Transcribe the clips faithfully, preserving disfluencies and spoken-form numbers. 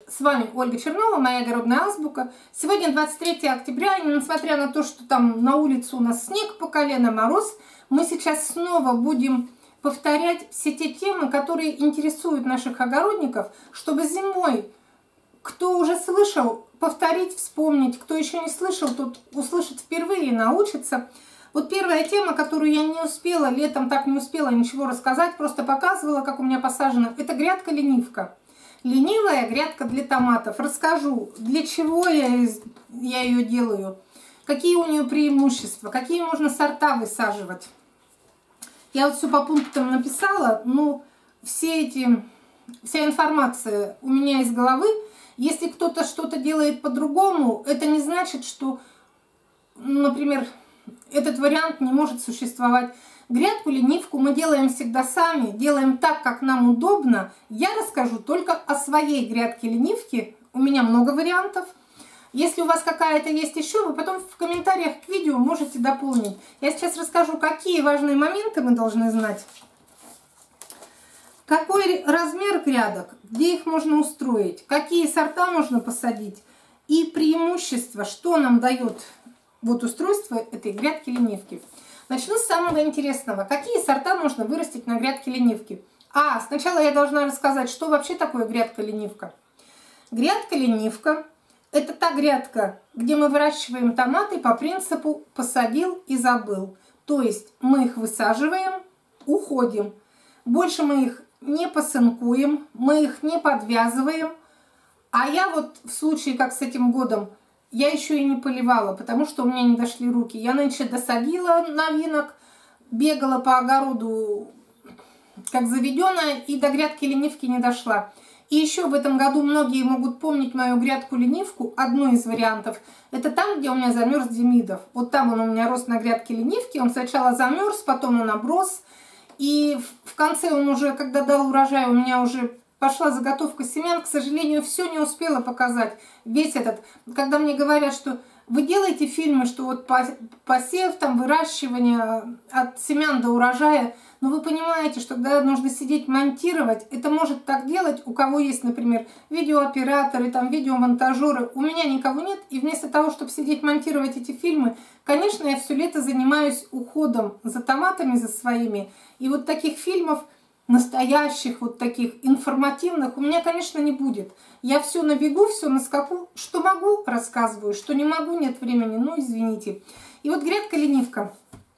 С вами Ольга Чернова, моя огородная азбука. Сегодня двадцать третье октября, и несмотря на то, что там на улице у нас снег по колено, мороз, мы сейчас снова будем повторять все те темы, которые интересуют наших огородников, чтобы зимой, кто уже слышал, повторить, вспомнить, кто еще не слышал, тот услышит впервые и научится. Вот первая тема, которую я не успела, летом так не успела ничего рассказать, просто показывала, как у меня посажено, это грядка-ленивка. Ленивая грядка для томатов. Расскажу, для чего я, я ее делаю, какие у нее преимущества, какие можно сорта высаживать. Я вот все по пунктам написала, но все эти, вся информация у меня из головы. Если кто-то что-то делает по-другому, это не значит, что, например, этот вариант не может существовать. Грядку-ленивку мы делаем всегда сами, делаем так, как нам удобно. Я расскажу только о своей грядке-ленивке. У меня много вариантов. Если у вас какая-то есть еще, вы потом в комментариях к видео можете дополнить. Я сейчас расскажу, какие важные моменты мы должны знать. Какой размер грядок, где их можно устроить, какие сорта можно посадить и преимущества, что нам дает вот устройство этой грядки-ленивки. Начну с самого интересного. Какие сорта можно вырастить на грядке-ленивке? А, сначала я должна рассказать, что вообще такое грядка-ленивка. Грядка-ленивка – это та грядка, где мы выращиваем томаты по принципу «посадил и забыл». То есть мы их высаживаем, уходим. Больше мы их не посынкуем, мы их не подвязываем. А я вот в случае, как с этим годом, я еще и не поливала, потому что у меня не дошли руки. Я нынче досадила новинок, бегала по огороду как заведенная и до грядки-ленивки не дошла. И еще в этом году многие могут помнить мою грядку-ленивку. Одну из вариантов – это там, где у меня замерз Демидов. Вот там он у меня рос на грядке-ленивке. Он сначала замерз, потом он оброс. И в конце он уже, когда дал урожай, у меня уже пошла заготовка семян. К сожалению, все не успела показать. Весь этот, когда мне говорят, что вы делаете фильмы, что вот посев, там, выращивание от семян до урожая, но вы понимаете, что когда нужно сидеть монтировать, это может так делать, у кого есть, например, видеооператоры, там, видеомонтажеры. У меня никого нет, и вместо того, чтобы сидеть монтировать эти фильмы, конечно, я все лето занимаюсь уходом за томатами, за своими. И вот таких фильмов, настоящих, вот таких информативных, у меня, конечно, не будет. Я все на бегу, все на скаку. Что могу, рассказываю, что не могу, нет времени, ну, извините. И вот грядка-ленивка.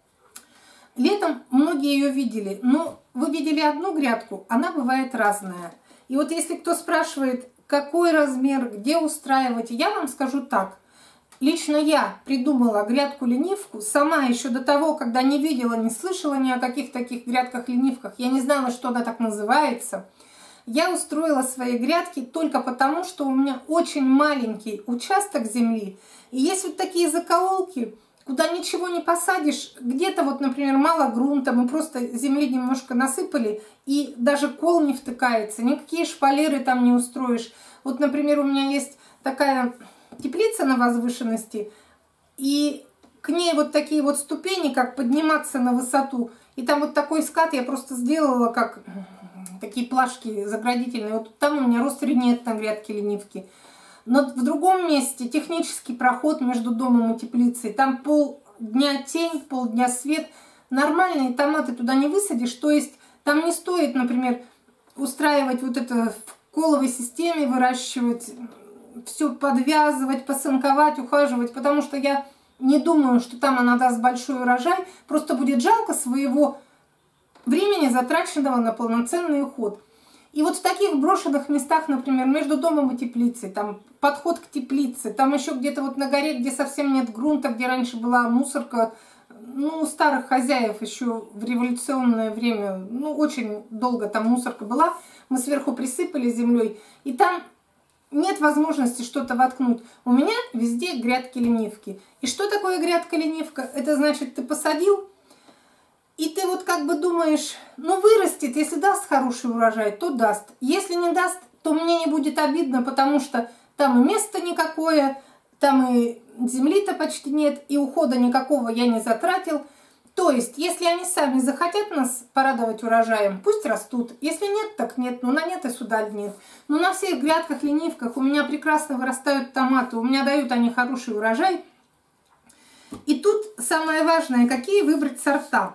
Летом многие ее видели, но вы видели одну грядку, она бывает разная. И вот если кто спрашивает, какой размер, где устраивать, я вам скажу так. Лично я придумала грядку-ленивку сама еще до того, когда не видела, не слышала ни о каких таких грядках-ленивках. Я не знала, что она так называется. Я устроила свои грядки только потому, что у меня очень маленький участок земли. И есть вот такие закоулки, куда ничего не посадишь. Где-то вот, например, мало грунта, мы просто земли немножко насыпали, и даже кол не втыкается, никакие шпалеры там не устроишь. Вот, например, у меня есть такая теплица на возвышенности, и к ней вот такие вот ступени, как подниматься на высоту. И там вот такой скат я просто сделала, как такие плашки заградительные. Вот там у меня рос ринет на грядке-ленивки. Но в другом месте технический проход между домом и теплицей. Там полдня тень, полдня свет. Нормальные томаты туда не высадишь. То есть там не стоит, например, устраивать вот это в коловой системе, выращивать, все подвязывать, посынковать, ухаживать. Потому что я не думаю, что там она даст большой урожай. Просто будет жалко своего времени, затраченного на полноценный уход. И вот в таких брошенных местах, например, между домом и теплицей, там подход к теплице, там еще где-то вот на горе, где совсем нет грунта, где раньше была мусорка, ну, у старых хозяев еще в революционное время, ну, очень долго там мусорка была, мы сверху присыпали землей, и там нет возможности что-то воткнуть. У меня везде грядки-ленивки. И что такое грядка-ленивка? Это значит, ты посадил, и ты вот как бы думаешь, ну вырастет, если даст хороший урожай, то даст. Если не даст, то мне не будет обидно, потому что там и места никакое, там и земли-то почти нет, и ухода никакого я не затратил. То есть, если они сами захотят нас порадовать урожаем, пусть растут. Если нет, так нет. Ну, на нет и сюда нет. Но на всех грядках, ленивках у меня прекрасно вырастают томаты. У меня дают они хороший урожай. И тут самое важное, какие выбрать сорта.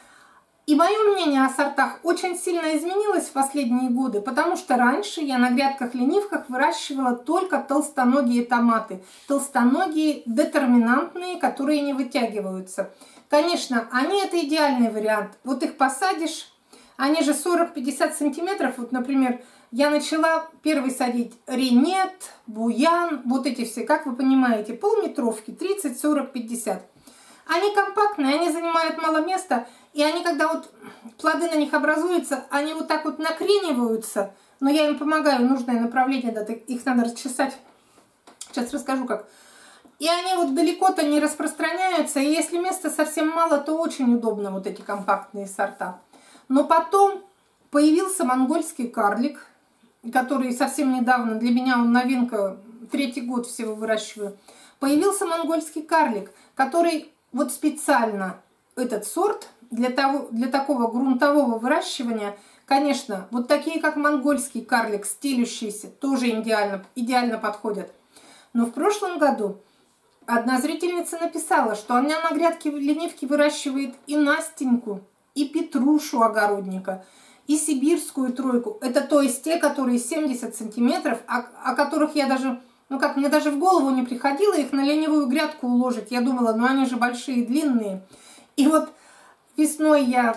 И мое мнение о сортах очень сильно изменилось в последние годы, потому что раньше я на грядках-ленивках выращивала только толстоногие томаты. Толстоногие, детерминантные, которые не вытягиваются. Конечно, они это идеальный вариант. Вот их посадишь, они же сорок-пятьдесят сантиметров. Вот, например, я начала первый садить Ренет, Буян, вот эти все, как вы понимаете, полметровки, тридцать, сорок, пятьдесят. Они компактные, они занимают мало места, и они, когда вот плоды на них образуются, они вот так вот накрениваются, но я им помогаю, нужное направление, да, их надо расчесать. Сейчас расскажу, как. И они вот далеко-то не распространяются, и если места совсем мало, то очень удобно вот эти компактные сорта. Но потом появился монгольский карлик, который совсем недавно, для меня он новинка, третий год всего выращиваю. Появился монгольский карлик, который вот специально этот сорт для, того, для такого грунтового выращивания, конечно, вот такие как монгольский карлик, стелющиеся, тоже идеально, идеально подходят. Но в прошлом году одна зрительница написала, что она на грядке ленивки выращивает и Настеньку, и Петрушу огородника, и сибирскую тройку. Это то есть те, которые семьдесят сантиметров, о, о которых я даже, ну как, мне даже в голову не приходило их на ленивую грядку уложить. Я думала, ну они же большие, длинные. И вот весной я...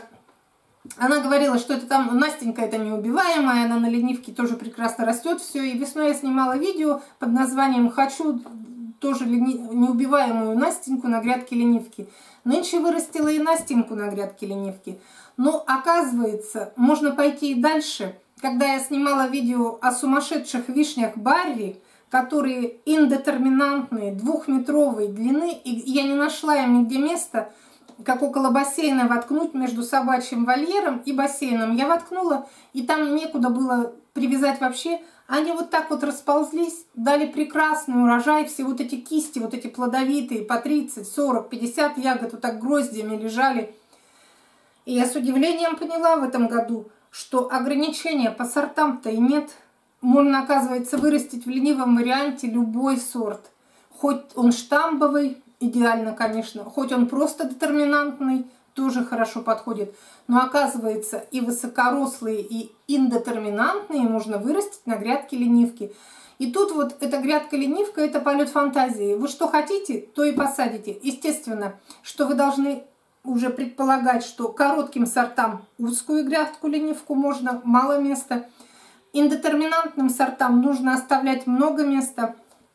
Она говорила, что это там, Настенька это неубиваемая, она на ленивке тоже прекрасно растет, все. И весной я снимала видео под названием «Хочу тоже неубиваемую Настеньку на грядке ленивки». Нынче вырастила и Настеньку на грядке ленивки. Но оказывается, можно пойти и дальше. Когда я снимала видео о сумасшедших вишнях Барри, которые индетерминантные, двухметровой длины, и я не нашла им нигде места, как около бассейна воткнуть между собачьим вольером и бассейном. Я воткнула, и там некуда было привязать вообще. Они вот так вот расползлись, дали прекрасный урожай. Все вот эти кисти, вот эти плодовитые, по тридцать, сорок, пятьдесят ягод вот так гроздьями лежали. И я с удивлением поняла в этом году, что ограничения по сортам-то и нет. Можно, оказывается, вырастить в ленивом варианте любой сорт. Хоть он штамбовый, идеально, конечно, хоть он просто детерминантный, тоже хорошо подходит. Но оказывается, и высокорослые, и индетерминантные можно вырастить на грядке ленивки. И тут вот эта грядка-ленивка, это полет фантазии. Вы что хотите, то и посадите. Естественно, что вы должны уже предполагать, что коротким сортам узкую грядку-ленивку можно, мало места. Индетерминантным сортам нужно оставлять много места.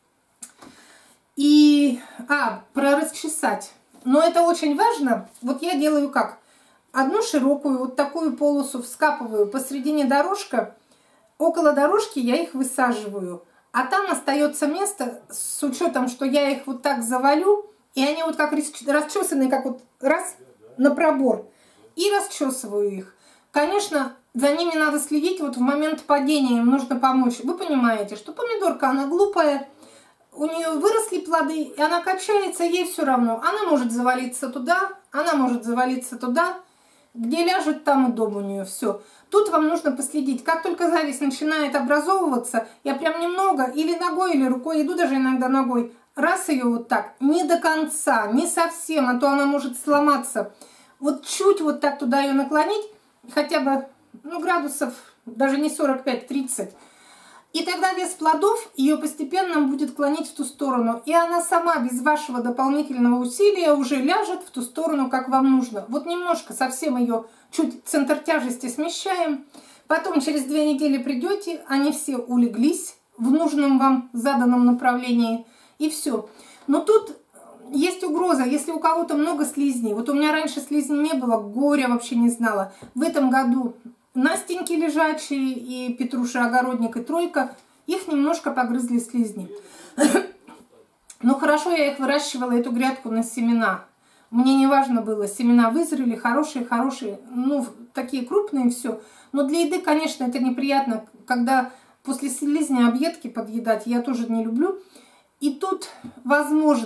И, а, про расчесать. Но это очень важно. Вот я делаю как? Одну широкую, вот такую полосу вскапываю посредине дорожка. Около дорожки я их высаживаю. А там остается место, с учетом, что я их вот так завалю. И они вот как расчесанные, как вот раз на пробор. И расчесываю их. Конечно, за ними надо следить. Вот в момент падения им нужно помочь. Вы понимаете, что помидорка, она глупая. У нее выросли плоды, и она качается, ей все равно. Она может завалиться туда, она может завалиться туда. Где ляжет, там и дом у нее, все. Тут вам нужно последить. Как только зависть начинает образовываться, я прям немного, или ногой, или рукой, иду даже иногда ногой, раз ее вот так, не до конца, не совсем, а то она может сломаться. Вот чуть вот так туда ее наклонить, хотя бы, ну, градусов, даже не сорок пять, тридцать. И тогда вес плодов ее постепенно будет клонить в ту сторону. И она сама без вашего дополнительного усилия уже ляжет в ту сторону, как вам нужно. Вот немножко совсем ее чуть центр тяжести смещаем. Потом через две недели придете, они все улеглись в нужном вам заданном направлении. И все. Но тут есть угроза, если у кого-то много слизней. Вот у меня раньше слизней не было, горя вообще не знала. В этом году Настеньки лежачие и Петруша огородник и тройка, их немножко погрызли слизни. Но хорошо я их выращивала, эту грядку, на семена. Мне не важно было, семена вызрели, хорошие, хорошие, ну, такие крупные, все. Но для еды, конечно, это неприятно, когда после слизни объедки подъедать, я тоже не люблю. И тут, возможно,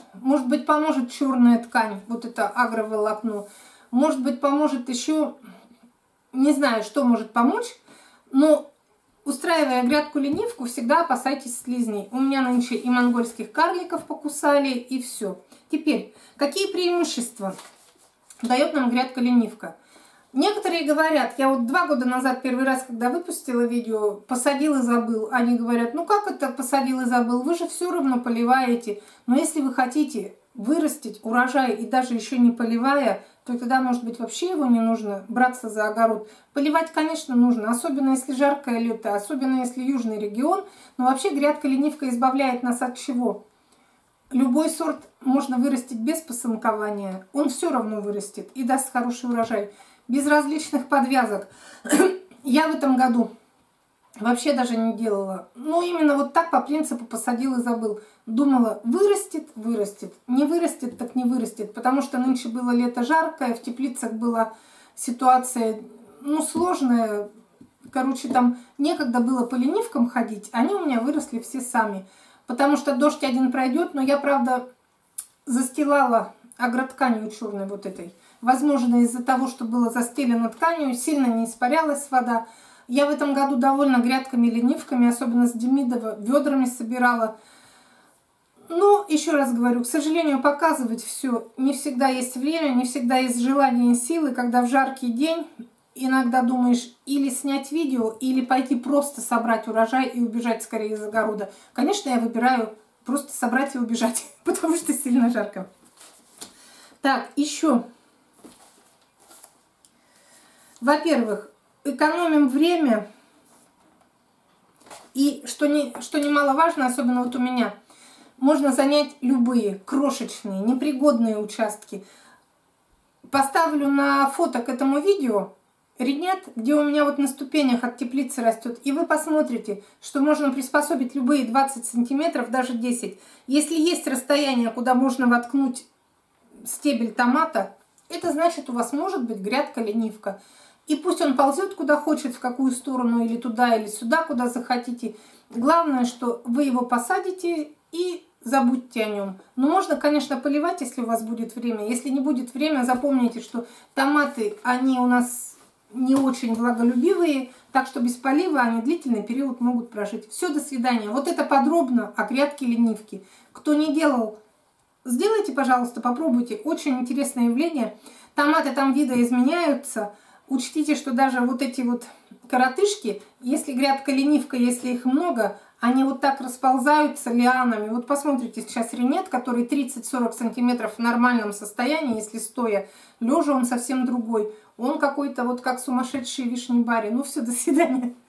Может быть, поможет черная ткань, вот это агроволокно. Может быть, поможет еще, не знаю, что может помочь, но устраивая грядку-ленивку, всегда опасайтесь слизней. У меня нынче и монгольских карликов покусали, и все. Теперь, какие преимущества дает нам грядка-ленивка? Некоторые говорят, я вот два года назад первый раз, когда выпустила видео, посадил и забыл. Они говорят, ну как это посадил и забыл? Вы же все равно поливаете. Но если вы хотите вырастить урожай и даже еще не поливая, то тогда, может быть, вообще его не нужно браться за огород. Поливать, конечно, нужно, особенно если жаркое лето, особенно если южный регион. Но вообще грядка-ленивка избавляет нас от чего? Любой сорт можно вырастить без посынкования. Он все равно вырастет и даст хороший урожай. Без различных подвязок. Я в этом году вообще даже не делала. Ну, именно вот так по принципу посадил и забыл. Думала, вырастет, вырастет. Не вырастет, так не вырастет. Потому что нынче было лето жаркое, в теплицах была ситуация, ну, сложная. Короче, там некогда было по ленивкам ходить. Они у меня выросли все сами. Потому что дождь один пройдет, но я, правда, застилала агротканью черной вот этой. Возможно, из-за того, что было застелено тканью, сильно не испарялась вода. Я в этом году довольна грядками-ленивками, особенно с Демидова, ведрами собирала. Но, еще раз говорю, к сожалению, показывать все не всегда есть время, не всегда есть желание и силы, когда в жаркий день иногда думаешь или снять видео, или пойти просто собрать урожай и убежать скорее из огорода. Конечно, я выбираю просто собрать и убежать, потому что сильно жарко. Так, еще... Во-первых, экономим время, и что, не, что немаловажно, особенно вот у меня, можно занять любые крошечные, непригодные участки. Поставлю на фото к этому видео рядят, где у меня вот на ступенях от теплицы растет, и вы посмотрите, что можно приспособить любые двадцать сантиметров, даже десять. Если есть расстояние, куда можно воткнуть стебель томата, это значит, у вас может быть грядка-ленивка. И пусть он ползет куда хочет, в какую сторону, или туда, или сюда, куда захотите. Главное, что вы его посадите и забудьте о нем. Но можно, конечно, поливать, если у вас будет время. Если не будет времени, запомните, что томаты, они у нас не очень влаголюбивые, так что без полива они длительный период могут прожить. Все, до свидания. Вот это подробно о грядке-ленивке. Кто не делал, сделайте, пожалуйста, попробуйте. Очень интересное явление. Томаты там видоизменяются. Учтите, что даже вот эти вот коротышки, если грядка-ленивка, если их много, они вот так расползаются лианами. Вот посмотрите, сейчас ренет, который тридцать-сорок сантиметров в нормальном состоянии, если стоя, лежа он совсем другой. Он какой-то вот как сумасшедший вишнебарий. Ну все, до свидания.